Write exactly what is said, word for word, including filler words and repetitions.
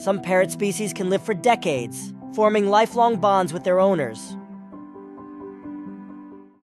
Some parrot species can live for decades, forming lifelong bonds with their owners.